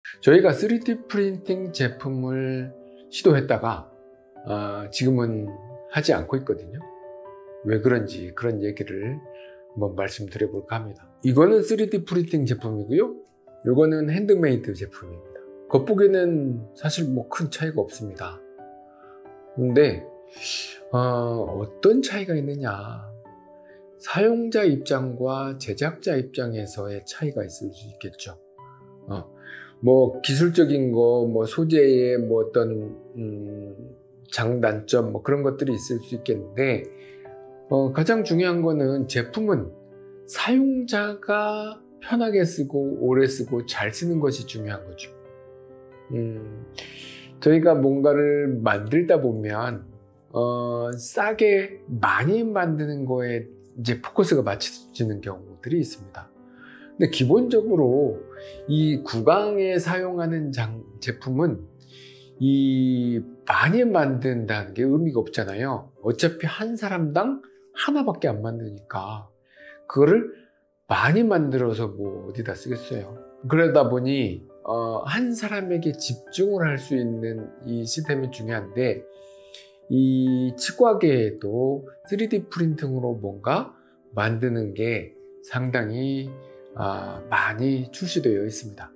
저희가 3D 프린팅 제품을 시도했다가 지금은 하지 않고 있거든요. 왜 그런지 그런 얘기를 한번 말씀드려 볼까 합니다. 이거는 3D 프린팅 제품이고요. 이거는 핸드메이드 제품입니다. 겉보기에는 사실 뭐 큰 차이가 없습니다. 근데 어떤 차이가 있느냐, 사용자 입장과 제작자 입장에서의 차이가 있을 수 있겠죠. 뭐 기술적인 거, 뭐 소재의 뭐 어떤 장단점 뭐 그런 것들이 있을 수 있겠는데, 가장 중요한 거는 제품은 사용자가 편하게 쓰고 오래 쓰고 잘 쓰는 것이 중요한 거죠. 저희가 뭔가를 만들다 보면 싸게 많이 만드는 거에 이제 포커스가 맞춰지는 경우들이 있습니다. 근데 기본적으로 이 구강에 사용하는 제품은 이 많이 만든다는 게 의미가 없잖아요. 어차피 한 사람당 하나밖에 안 만드니까 그거를 많이 만들어서 뭐 어디다 쓰겠어요. 그러다 보니 한 사람에게 집중을 할 수 있는 이 시스템이 중요한데, 이 치과계에도 3D 프린팅으로 뭔가 만드는 게 상당히 많이 출시되어 있습니다.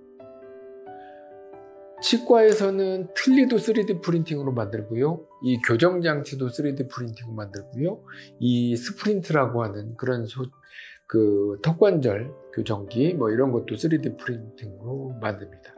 치과에서는 틀니도 3D 프린팅으로 만들고요, 이 교정장치도 3D 프린팅으로 만들고요, 이 스프린트라고 하는 그런 턱관절 교정기 뭐 이런 것도 3D 프린팅으로 만듭니다.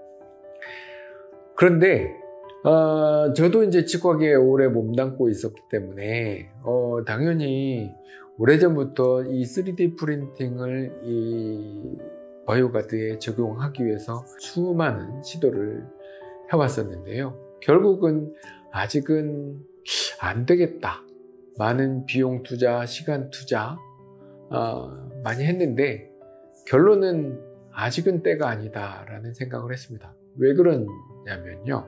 그런데 저도 이제 치과계에 오래 몸담고 있었기 때문에 당연히 오래전부터 이 3D 프린팅을 이 바이오가드에 적용하기 위해서 수많은 시도를 해왔었는데요. 결국은 아직은 안 되겠다. 많은 비용 투자, 시간 투자 많이 했는데 결론은 아직은 때가 아니다라는 생각을 했습니다. 왜 그러냐면요,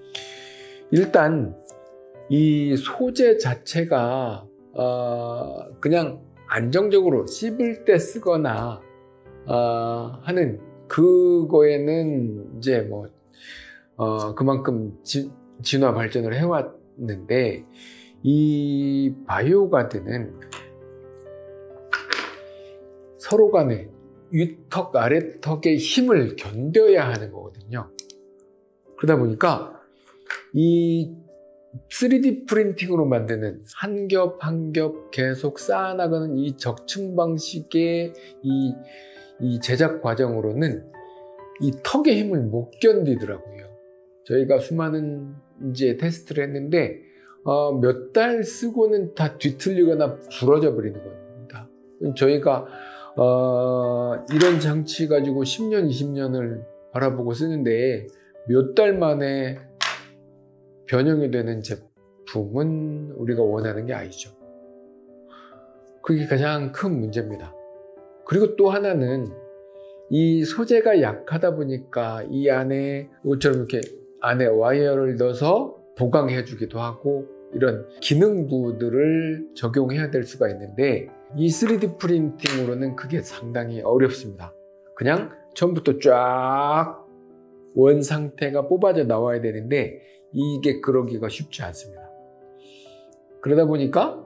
일단 이 소재 자체가 그냥 안정적으로 씹을 때 쓰거나 하는 그거에는 이제 뭐 그만큼 진화 발전을 해왔는데, 이 바이오가드는 서로 간에 윗턱 아래턱의 힘을 견뎌야 하는 거거든요. 그러다 보니까 이 3D 프린팅으로 만드는 한 겹 한 겹 계속 쌓아나가는 이 적층 방식의 이 제작 과정으로는 이 턱의 힘을 못 견디더라고요. 저희가 수많은 이제 테스트를 했는데 몇 달 쓰고는 다 뒤틀리거나 부러져 버리는 겁니다. 저희가 이런 장치 가지고 10년, 20년을 바라보고 쓰는데 몇 달 만에 변형이 되는 제품은 우리가 원하는 게 아니죠. 그게 가장 큰 문제입니다. 그리고 또 하나는 이 소재가 약하다 보니까 이 안에 이것처럼 이렇게 안에 와이어를 넣어서 보강해 주기도 하고 이런 기능부들을 적용해야 될 수가 있는데, 이 3D 프린팅으로는 그게 상당히 어렵습니다. 그냥 처음부터 쫙 원 상태가 뽑아져 나와야 되는데 이게 그러기가 쉽지 않습니다. 그러다 보니까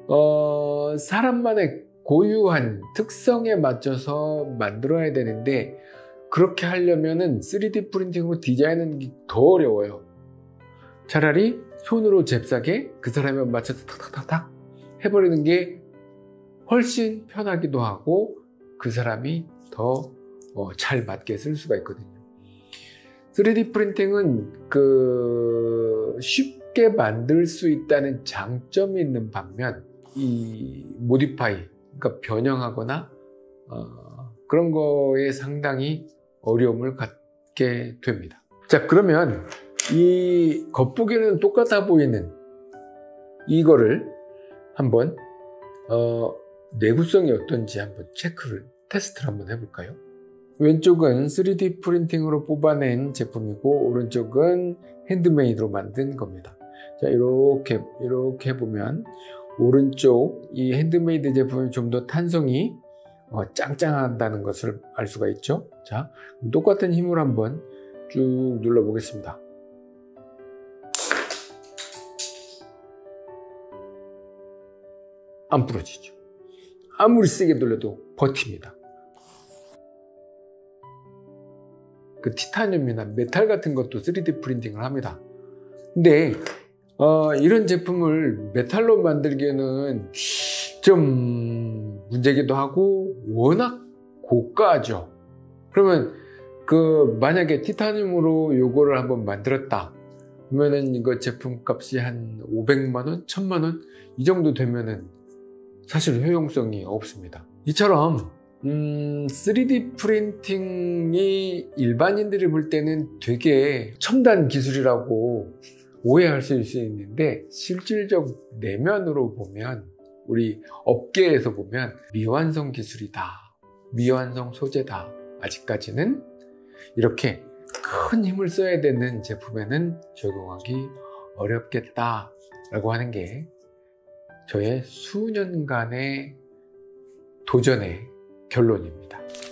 사람만의 고유한 특성에 맞춰서 만들어야 되는데, 그렇게 하려면은 3D 프린팅으로 디자인하는 게 더 어려워요. 차라리 손으로 잽싸게 그 사람에 맞춰서 탁탁탁탁 해버리는 게 훨씬 편하기도 하고 그 사람이 더 잘 맞게 쓸 수가 있거든요. 3D 프린팅은 쉽게 만들 수 있다는 장점이 있는 반면, 이 모디파이, 그러니까 변형하거나 그런 거에 상당히 어려움을 갖게 됩니다. 자, 그러면 이 겉보기에는 똑같아 보이는 이거를 한번 내구성이 어떤지 한번 테스트를 한번 해볼까요? 왼쪽은 3D 프린팅으로 뽑아낸 제품이고 오른쪽은 핸드메이드로 만든 겁니다. 자, 이렇게 보면 오른쪽 이 핸드메이드 제품이 좀 더 탄성이 짱짱하다는 것을 알 수가 있죠. 자, 똑같은 힘을 한번 쭉 눌러보겠습니다. 안 부러지죠. 아무리 세게 눌러도 버팁니다. 그 티타늄이나 메탈 같은 것도 3D 프린팅을 합니다. 근데 이런 제품을 메탈로 만들기에는 좀 문제기도 하고 워낙 고가죠. 그러면 만약에 티타늄으로 요거를 한번 만들었다 그러면은 이거 제품 값이 한 500만원, 1000만원 이 정도 되면은 사실 효용성이 없습니다. 이처럼 3D 프린팅이 일반인들이 볼 때는 되게 첨단 기술이라고 오해하실 수 있는데 실질적 내면으로 보면 우리 업계에서 보면 미완성 기술이다, 미완성 소재다. 아직까지는 이렇게 큰 힘을 써야 되는 제품에는 적용하기 어렵겠다 라고 하는 게 저의 수년간의 도전의 결론입니다.